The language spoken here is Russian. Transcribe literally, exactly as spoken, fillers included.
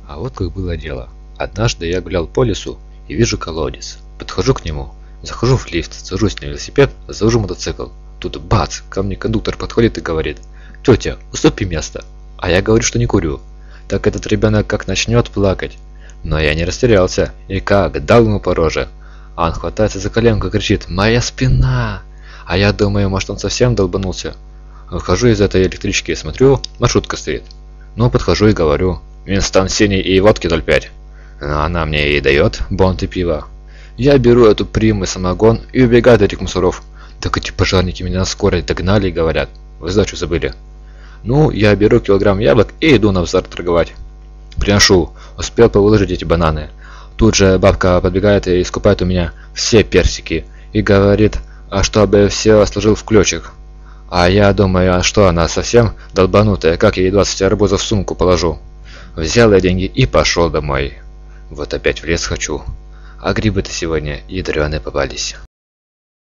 А вот как было дело. Однажды я гулял по лесу и вижу колодец. Подхожу к нему, захожу в лифт, сажусь на велосипед, завожу мотоцикл. Тут бац, ко мне кондуктор подходит и говорит: «Тетя, уступи место». А я говорю, что не курю. Так этот ребенок как начнет плакать. Но я не растерялся и как дал ему по роже. А он хватается за коленку и кричит: «Моя спина!» А я думаю, может, он совсем долбанулся. Выхожу из этой электрички и смотрю, маршрутка стоит. Ну, подхожу и говорю: «Винстон синий и водки ноль пять». А она мне и дает бонт и пиво. Я беру эту приму и самогон и убегаю от этих мусоров. Так эти пожарники меня на скорой догнали и говорят: «Вы сдачу забыли». Ну, я беру килограмм яблок и иду на базар торговать. Приношу, успел повыложить эти бананы. Тут же бабка подбегает и скупает у меня все персики и говорит, а чтобы все сложил в ключик. А я думаю, а что она совсем долбанутая, как я ей двадцать арбузов в сумку положу. Взял я деньги и пошел домой. Вот опять в лес хочу. А грибы-то сегодня ядреные попались.